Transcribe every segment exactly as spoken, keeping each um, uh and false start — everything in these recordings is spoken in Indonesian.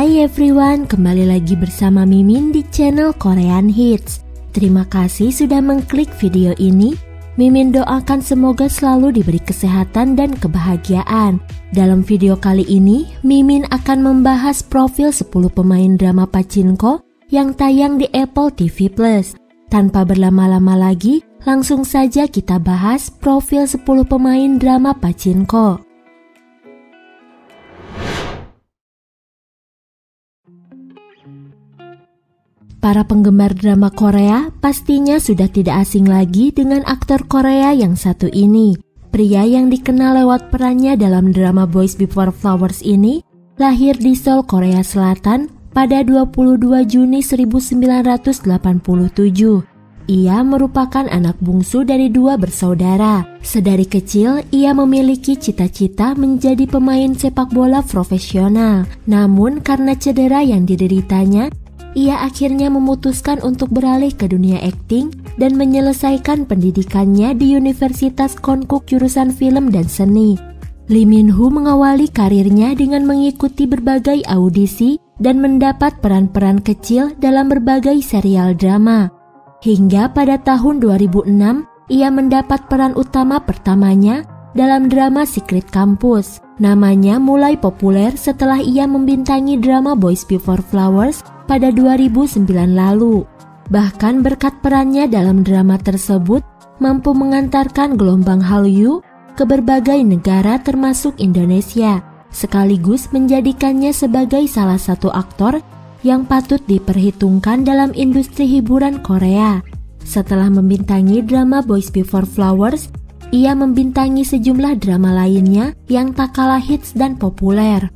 Hai everyone, kembali lagi bersama Mimin di channel Korean Hits. Terima kasih sudah mengklik video ini. Mimin doakan semoga selalu diberi kesehatan dan kebahagiaan. Dalam video kali ini, Mimin akan membahas profil sepuluh pemain drama Pachinko yang tayang di Apple T V Plus. Tanpa berlama-lama lagi, langsung saja kita bahas profil sepuluh pemain drama Pachinko. Para penggemar drama Korea pastinya sudah tidak asing lagi dengan aktor Korea yang satu ini. Pria yang dikenal lewat perannya dalam drama Boys Before Flowers ini lahir di Seoul, Korea Selatan pada dua puluh dua Juni seribu sembilan ratus delapan puluh tujuh. Ia merupakan anak bungsu dari dua bersaudara. Sedari kecil, ia memiliki cita-cita menjadi pemain sepak bola profesional. Namun karena cedera yang dideritanya, ia akhirnya memutuskan untuk beralih ke dunia akting dan menyelesaikan pendidikannya di Universitas Konkuk jurusan film dan seni. Lee Min-ho mengawali karirnya dengan mengikuti berbagai audisi dan mendapat peran-peran kecil dalam berbagai serial drama. Hingga pada tahun dua ribu enam, ia mendapat peran utama pertamanya dalam drama Secret Campus. Namanya mulai populer setelah ia membintangi drama Boys Before Flowers pada dua ribu sembilan lalu. Bahkan berkat perannya dalam drama tersebut mampu mengantarkan gelombang Hallyu ke berbagai negara termasuk Indonesia, sekaligus menjadikannya sebagai salah satu aktor yang patut diperhitungkan dalam industri hiburan Korea. Setelah membintangi drama Boys Before Flowers, ia membintangi sejumlah drama lainnya yang tak kalah hits dan populer.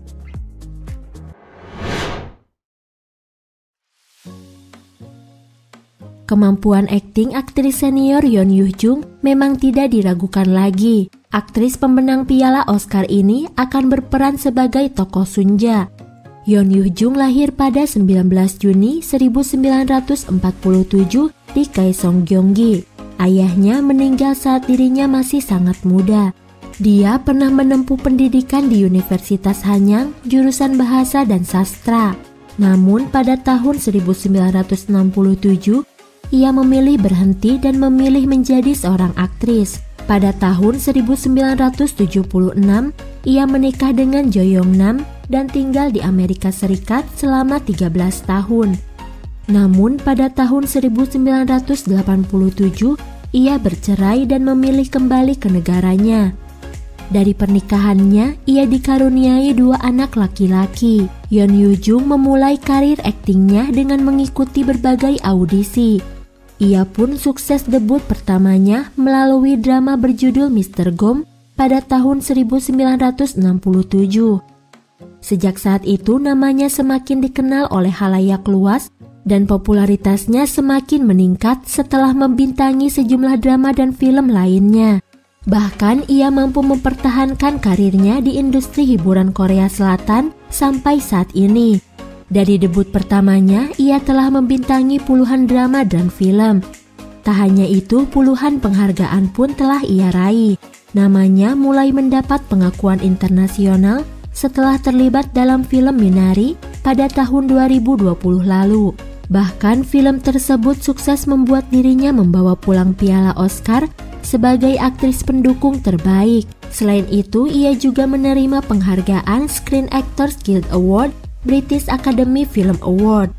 Kemampuan akting aktris senior Yeon Yuh-jung memang tidak diragukan lagi. Aktris pemenang piala Oscar ini akan berperan sebagai tokoh Sunja. Yeon Yuh-jung lahir pada sembilan belas Juni seribu sembilan ratus empat puluh tujuh di Kaesong, Gyeonggi. Ayahnya meninggal saat dirinya masih sangat muda. Dia pernah menempuh pendidikan di Universitas Hanyang, jurusan Bahasa dan Sastra. Namun pada tahun seribu sembilan ratus enam puluh tujuh, ia memilih berhenti dan memilih menjadi seorang aktris. Pada tahun seribu sembilan ratus tujuh puluh enam, ia menikah dengan Jo Yong-nam dan tinggal di Amerika Serikat selama tiga belas tahun. Namun pada tahun seribu sembilan ratus delapan puluh tujuh, ia bercerai dan memilih kembali ke negaranya. Dari pernikahannya, ia dikaruniai dua anak laki-laki. Yeon Yuh-jung memulai karir aktingnya dengan mengikuti berbagai audisi. Ia pun sukses debut pertamanya melalui drama berjudul Mister Gom pada tahun seribu sembilan ratus enam puluh tujuh. Sejak saat itu namanya semakin dikenal oleh halayak luas dan popularitasnya semakin meningkat setelah membintangi sejumlah drama dan film lainnya. Bahkan ia mampu mempertahankan karirnya di industri hiburan Korea Selatan sampai saat ini. Dari debut pertamanya, ia telah membintangi puluhan drama dan film. Tak hanya itu, puluhan penghargaan pun telah ia raih. Namanya mulai mendapat pengakuan internasional setelah terlibat dalam film Minari pada tahun dua ribu dua puluh lalu. Bahkan film tersebut sukses membuat dirinya membawa pulang piala Oscar sebagai aktris pendukung terbaik. Selain itu, ia juga menerima penghargaan Screen Actors Guild Award, British Academy Film Award.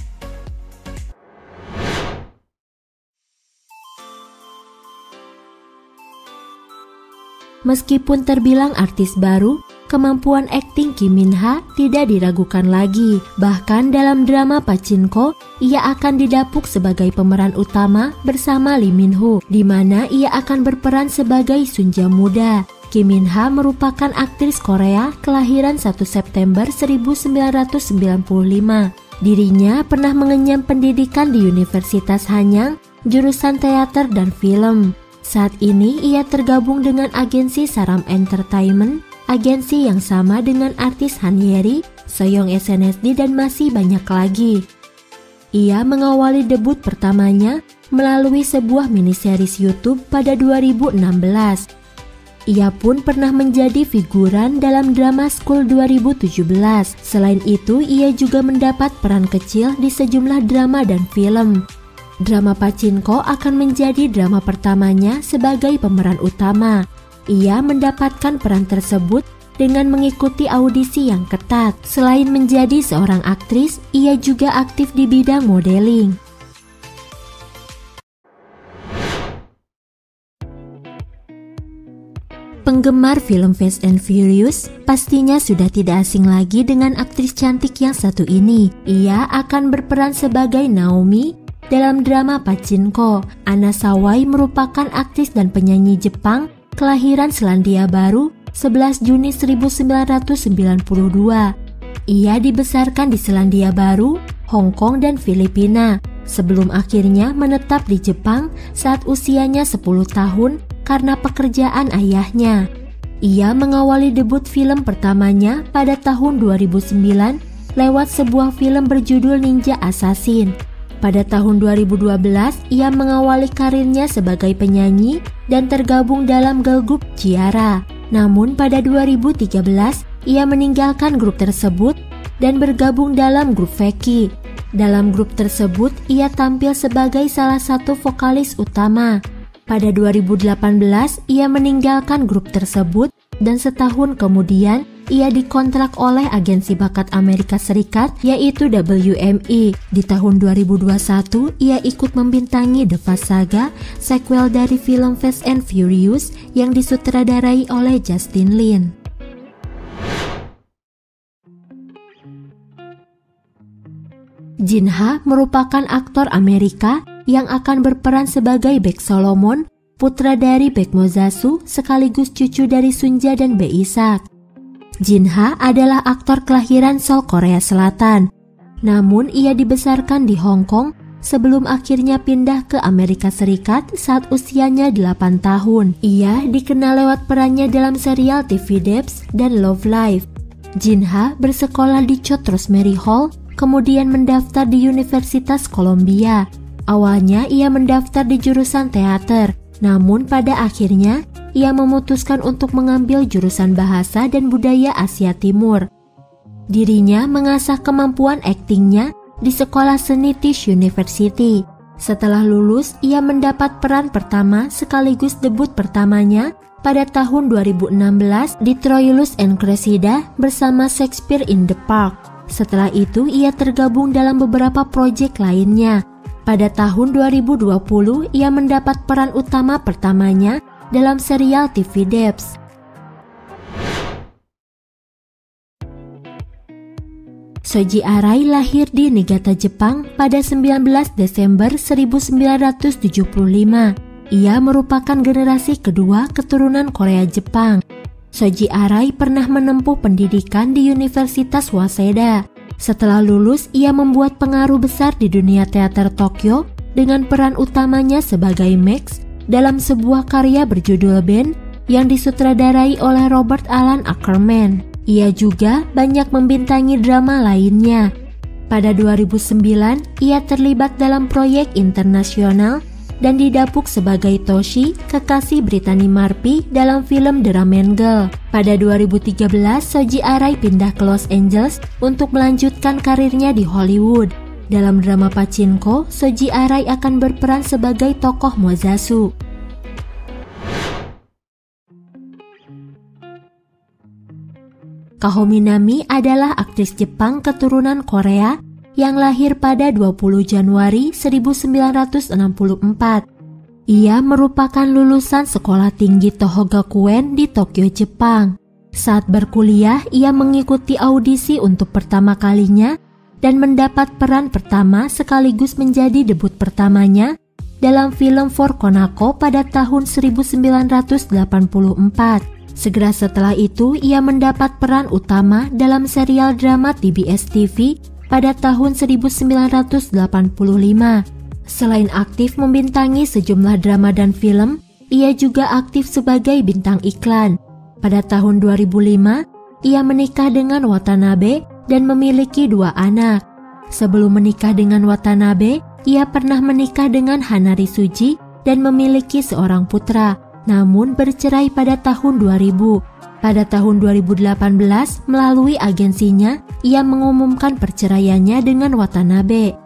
Meskipun terbilang artis baru, kemampuan akting Kim Min-ha tidak diragukan lagi. Bahkan dalam drama Pachinko, ia akan didapuk sebagai pemeran utama bersama Lee Min-ho, di mana ia akan berperan sebagai Sunja muda. Kim Min-ha merupakan aktris Korea kelahiran satu September seribu sembilan ratus sembilan puluh lima. Dirinya pernah mengenyam pendidikan di Universitas Hanyang, jurusan teater dan film. Saat ini ia tergabung dengan agensi Saram Entertainment, agensi yang sama dengan artis Han Ye-ri, Soyoung S N S D dan masih banyak lagi. Ia mengawali debut pertamanya melalui sebuah miniseries YouTube pada dua ribu enam belas. Ia pun pernah menjadi figuran dalam drama School dua ribu tujuh belas. Selain itu, ia juga mendapat peran kecil di sejumlah drama dan film. Drama Pachinko akan menjadi drama pertamanya sebagai pemeran utama. Ia mendapatkan peran tersebut dengan mengikuti audisi yang ketat. Selain menjadi seorang aktris, ia juga aktif di bidang modeling. Penggemar film Fast and Furious pastinya sudah tidak asing lagi dengan aktris cantik yang satu ini. Ia akan berperan sebagai Naomi dalam drama Pachinko. Anna Sawai merupakan aktris dan penyanyi Jepang kelahiran Selandia Baru sebelas Juni seribu sembilan ratus sembilan puluh dua. Ia dibesarkan di Selandia Baru, Hong Kong, dan Filipina sebelum akhirnya menetap di Jepang saat usianya sepuluh tahun karena pekerjaan ayahnya. Ia mengawali debut film pertamanya pada tahun dua ribu sembilan lewat sebuah film berjudul Ninja Assassin. Pada tahun dua ribu dua belas, ia mengawali karirnya sebagai penyanyi dan tergabung dalam girl group Ciara. Namun pada dua ribu tiga belas, ia meninggalkan grup tersebut dan bergabung dalam grup Feki. Dalam grup tersebut, ia tampil sebagai salah satu vokalis utama. Pada dua ribu delapan belas, ia meninggalkan grup tersebut dan setahun kemudian ia dikontrak oleh agensi bakat Amerika Serikat yaitu W M E. Di tahun dua ribu dua puluh satu, ia ikut membintangi The Fast Saga, sequel dari film Fast and Furious yang disutradarai oleh Justin Lin. Jin-ha merupakan aktor Amerika yang akan berperan sebagai Baek Solomon, putra dari Baek Mozasu sekaligus cucu dari Sunja dan Bae Isak. Jin-ha adalah aktor kelahiran Seoul, Korea Selatan. Namun ia dibesarkan di Hong Kong sebelum akhirnya pindah ke Amerika Serikat saat usianya delapan tahun. Ia dikenal lewat perannya dalam serial T V Debs dan Love Life. Jin-ha bersekolah di Choate Rosemary Hall, kemudian mendaftar di Universitas Columbia. Awalnya ia mendaftar di jurusan teater, namun pada akhirnya ia memutuskan untuk mengambil jurusan bahasa dan budaya Asia Timur. Dirinya mengasah kemampuan aktingnya di Sekolah Seni Tisch University. Setelah lulus, ia mendapat peran pertama sekaligus debut pertamanya pada tahun dua ribu enam belas di Troilus and Cressida bersama Shakespeare in the Park. Setelah itu, ia tergabung dalam beberapa proyek lainnya. Pada tahun dua ribu dua puluh, ia mendapat peran utama pertamanya dalam serial T V Debs. Shoji Arai lahir di Niigata, Jepang pada sembilan belas Desember seribu sembilan ratus tujuh puluh lima. Ia merupakan generasi kedua keturunan Korea Jepang. Shoji Arai pernah menempuh pendidikan di Universitas Waseda. Setelah lulus, ia membuat pengaruh besar di dunia teater Tokyo dengan peran utamanya sebagai Max dalam sebuah karya berjudul Band yang disutradarai oleh Robert Alan Ackerman. Ia juga banyak membintangi drama lainnya. Pada dua ribu sembilan, ia terlibat dalam proyek internasional dan didapuk sebagai Toshi, kekasih Brittany Murphy dalam film The Ramen Girl. Pada dua ribu tiga belas, Shoji Arai pindah ke Los Angeles untuk melanjutkan karirnya di Hollywood. Dalam drama Pachinko, Shoji Arai akan berperan sebagai tokoh Mozasu. Kaho Minami adalah aktris Jepang keturunan Korea yang lahir pada dua puluh Januari seribu sembilan ratus enam puluh empat. Ia merupakan lulusan Sekolah Tinggi Tohogakuen di Tokyo, Jepang. Saat berkuliah, ia mengikuti audisi untuk pertama kalinya dan mendapat peran pertama sekaligus menjadi debut pertamanya dalam film For Konako pada tahun seribu sembilan ratus delapan puluh empat. Segera setelah itu, ia mendapat peran utama dalam serial drama T B S T V pada tahun seribu sembilan ratus delapan puluh lima. Selain aktif membintangi sejumlah drama dan film, ia juga aktif sebagai bintang iklan. Pada tahun dua ribu lima, ia menikah dengan Watanabe dan memiliki dua anak. Sebelum menikah dengan Watanabe, ia pernah menikah dengan Hanari Suji dan memiliki seorang putra. namun bercerai pada tahun dua ribu. Pada tahun dua ribu delapan belas, melalui agensinya, ia mengumumkan perceraiannya dengan Watanabe.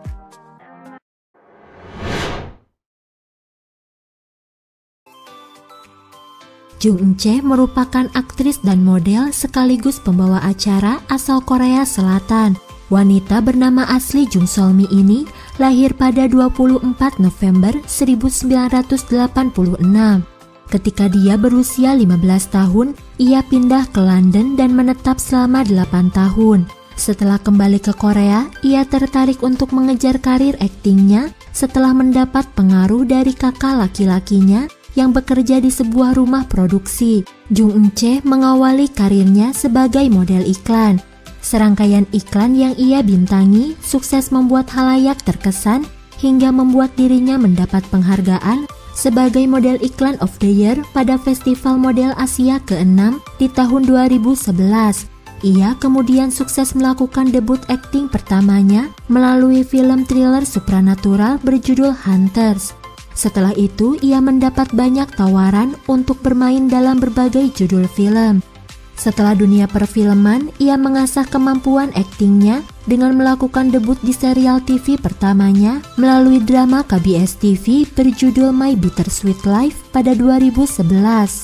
Jung Eun-chae merupakan aktris dan model sekaligus pembawa acara asal Korea Selatan. Wanita bernama asli Jung Sol-mi ini lahir pada dua puluh empat November seribu sembilan ratus delapan puluh enam. Ketika dia berusia lima belas tahun, ia pindah ke London dan menetap selama delapan tahun. Setelah kembali ke Korea, ia tertarik untuk mengejar karir aktingnya setelah mendapat pengaruh dari kakak laki-lakinya yang bekerja di sebuah rumah produksi. Jung Eun-chae mengawali karirnya sebagai model iklan. Serangkaian iklan yang ia bintangi sukses membuat khalayak terkesan hingga membuat dirinya mendapat penghargaan sebagai model iklan of the year pada Festival Model Asia keenam di tahun dua ribu sebelas. Ia kemudian sukses melakukan debut akting pertamanya melalui film thriller supranatural berjudul Hunters. Setelah itu, ia mendapat banyak tawaran untuk bermain dalam berbagai judul film. Setelah dunia perfilman, ia mengasah kemampuan aktingnya dengan melakukan debut di serial T V pertamanya melalui drama K B S T V berjudul My Bittersweet Life pada dua ribu sebelas.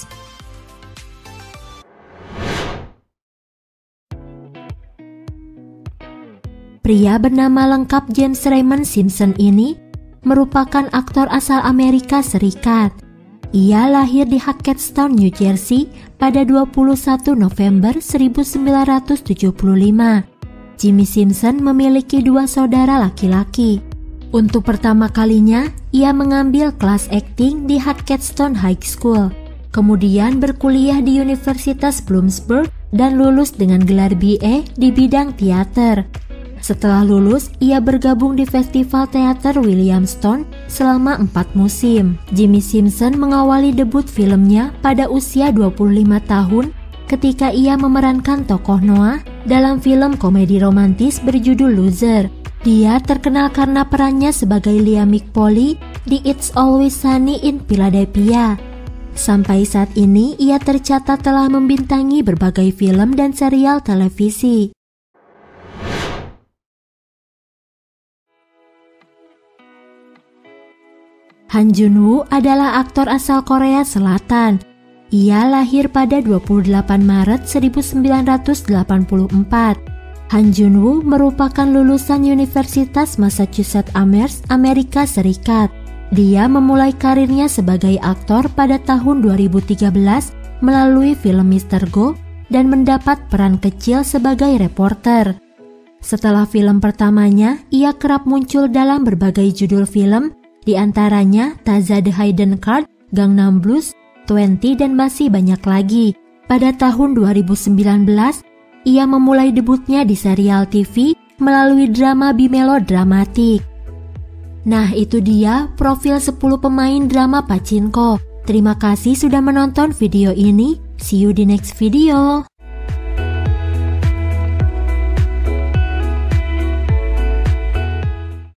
Pria bernama lengkap James Raymond Simpson ini merupakan aktor asal Amerika Serikat. Ia lahir di Hackettstown, New Jersey pada dua puluh satu November seribu sembilan ratus tujuh puluh lima. Jimmy Simpson memiliki dua saudara laki-laki. Untuk pertama kalinya, ia mengambil kelas akting di Hackettstown High School. Kemudian berkuliah di Universitas Bloomsburg dan lulus dengan gelar B A di bidang teater. Setelah lulus, ia bergabung di Festival Teater Williamstown selama empat musim. Jimmy Simpson mengawali debut filmnya pada usia dua puluh lima tahun ketika ia memerankan tokoh Noah dalam film komedi romantis berjudul Loser. Dia terkenal karena perannya sebagai Liam McPolly di It's Always Sunny in Philadelphia. Sampai saat ini, ia tercatat telah membintangi berbagai film dan serial televisi. Han Jun-woo adalah aktor asal Korea Selatan. Ia lahir pada dua puluh delapan Maret seribu sembilan ratus delapan puluh empat. Han Jun-woo merupakan lulusan Universitas Massachusetts Amherst, Amerika Serikat. Dia memulai karirnya sebagai aktor pada tahun dua ribu tiga belas melalui film mister Go dan mendapat peran kecil sebagai reporter. Setelah film pertamanya, ia kerap muncul dalam berbagai judul film, di antaranya Taza the Hidden Card, Gangnam Blues, twenty dan masih banyak lagi. Pada tahun dua ribu sembilan belas, ia memulai debutnya di serial T V melalui drama bimelodramatik. Nah, itu dia profil sepuluh pemain drama Pachinko. Terima kasih sudah menonton video ini. See you di next video.